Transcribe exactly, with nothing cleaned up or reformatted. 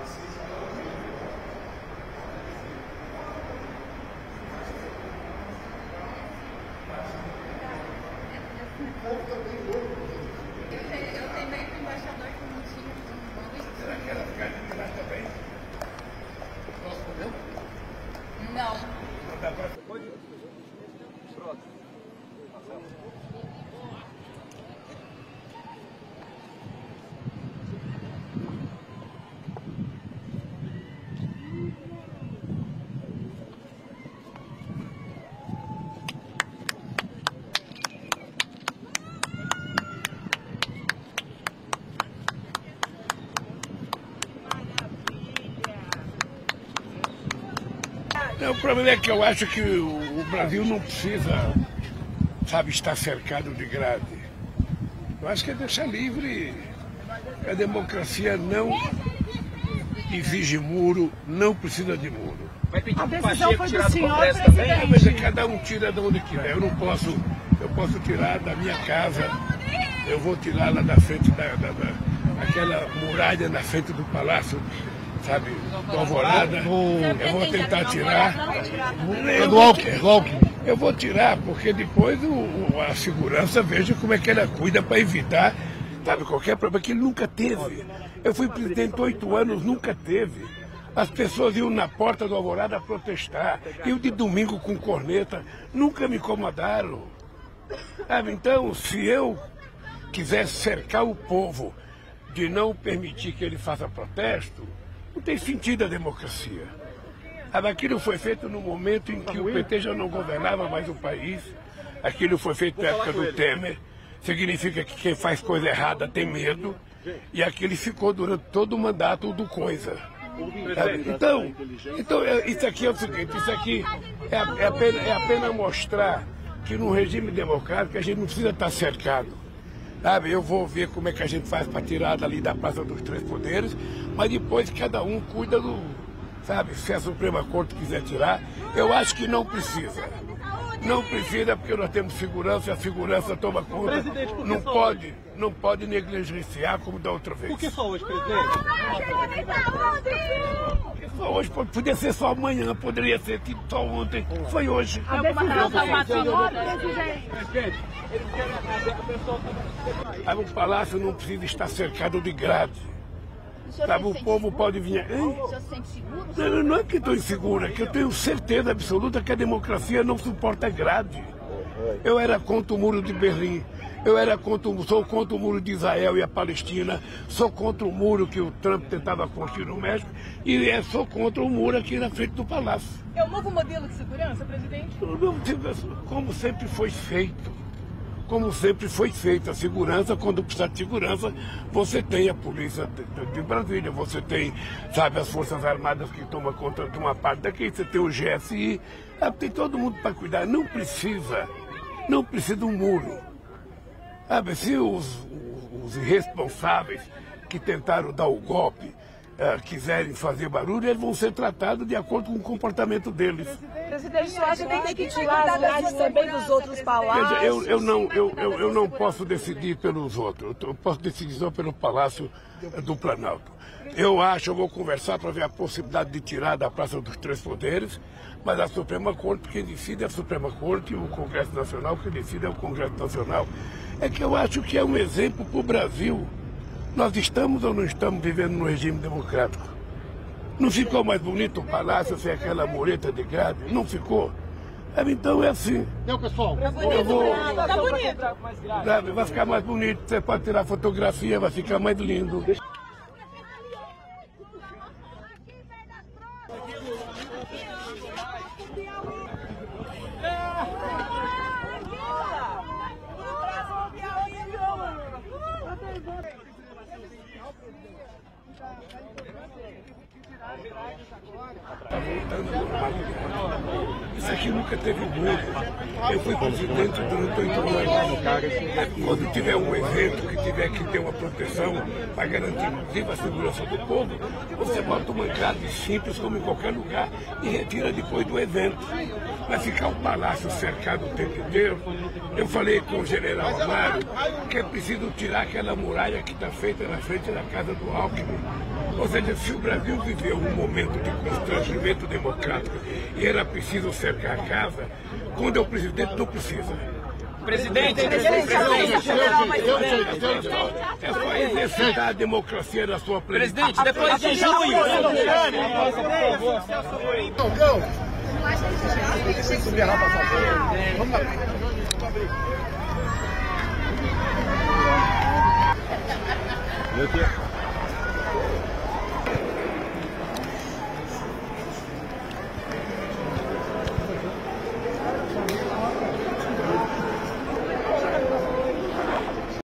Eu tenho meio que embaixador que não tinha. Será que ela fica de lá também? Posso comer? Não. Não dá pra... Pode? Pronto. O problema é que eu acho que o Brasil não precisa, sabe, estar cercado de grade. Eu acho que é deixar livre. A democracia não exige muro, não precisa de muro. A decisão foi do senhor, presidente. Mas é, cada um tira de onde quiser. Eu não posso, eu posso tirar da minha casa, eu vou tirar lá da frente da, da, da aquela muralha na frente do palácio, sabe, do Alvorada. Eu vou tentar tirar. É do Alckmin. Eu vou tirar, porque depois o, a segurança veja como é que ela cuida para evitar, sabe, qualquer problema que ele nunca teve. Eu fui presidente oito anos, nunca teve. As pessoas iam na porta do Alvorada protestar, iam de domingo com corneta, nunca me incomodaram. Sabe, então, se eu quiser cercar o povo de não permitir que ele faça protesto, não tem sentido a democracia. Aquilo foi feito no momento em que o P T já não governava mais o país. Aquilo foi feito na época do Temer. Significa que quem faz coisa errada tem medo. E aquilo ficou durante todo o mandato do Coisa. Então, então isso aqui é o seguinte, isso aqui é, é, apenas, é apenas mostrar que num regime democrático a gente não precisa estar cercado. Sabe, eu vou ver como é que a gente faz para tirar dali da Praça dos Três Poderes, mas depois cada um cuida do, sabe, se a Suprema Corte quiser tirar, eu acho que não precisa. Não precisa porque nós temos segurança e a segurança toma conta. Não pode, não pode negligenciar como da outra vez. Por que só hoje, presidente? Porque só hoje, podia ser só amanhã, poderia ser tipo só ontem, foi hoje. A decisão foi do senhor, presidente. Aí o palácio não precisa estar cercado de grade. Sabe, o povo pode vir. Hein? O senhor se sente seguro? Não, não é que estou inseguro, é que eu tenho certeza absoluta que a democracia não suporta grade. Eu era contra o muro de Berlim, eu era contra, sou contra o muro de Israel e a Palestina, sou contra o muro que o Trump tentava construir no México e é, sou contra o muro aqui na frente do palácio. É o novo modelo de segurança, presidente? Como sempre foi feito. Como sempre foi feita a segurança, quando precisa de segurança, você tem a polícia de, de Brasília, você tem, sabe, as Forças Armadas que tomam conta de uma parte daqui, você tem o G S I, tem todo mundo para cuidar. Não precisa, não precisa de um muro. Sabe, se os, os irresponsáveis que tentaram dar o golpe uh, quiserem fazer barulho, eles vão ser tratados de acordo com o comportamento deles. Presidente, o senhor acha que tem que tirar as grades também dos outros palácios? Veja, eu, eu, não, eu, eu, eu não posso decidir pelos outros, eu posso decidir só pelo Palácio do Planalto. Eu acho, eu vou conversar para ver a possibilidade de tirar da Praça dos Três Poderes, mas a Suprema Corte, quem decide é a Suprema Corte, e o Congresso Nacional, quem decide é o Congresso Nacional. É que eu acho que é um exemplo para o Brasil. Nós estamos ou não estamos vivendo num regime democrático? Não ficou mais bonito o palácio sem aquela mureta de grade? Não ficou? Então é assim. Não, pessoal. Eu vou... Tá bonito. Vai ficar mais bonito, você pode tirar fotografia, vai ficar mais lindo. Está voltando à normalidade. Isso aqui nunca teve muro. Eu fui presidente durante oito anos. Quando tiver um evento que tiver que ter uma proteção para garantir, inclusive, a segurança do povo, você bota uma grade simples, como em qualquer lugar, e retira depois do evento. Vai ficar o palácio cercado o tempo inteiro. Eu falei com o general Amaro que é preciso tirar aquela muralha que está feita na frente da casa do Alckmin. Ou seja, se o Brasil viveu um momento de constrangimento democrático e era preciso cercar a casa, quando é o presidente não precisa. Presidente, presidente, é só exercitar a democracia na sua plenitude. presidente, depois de junho. Vamos lá.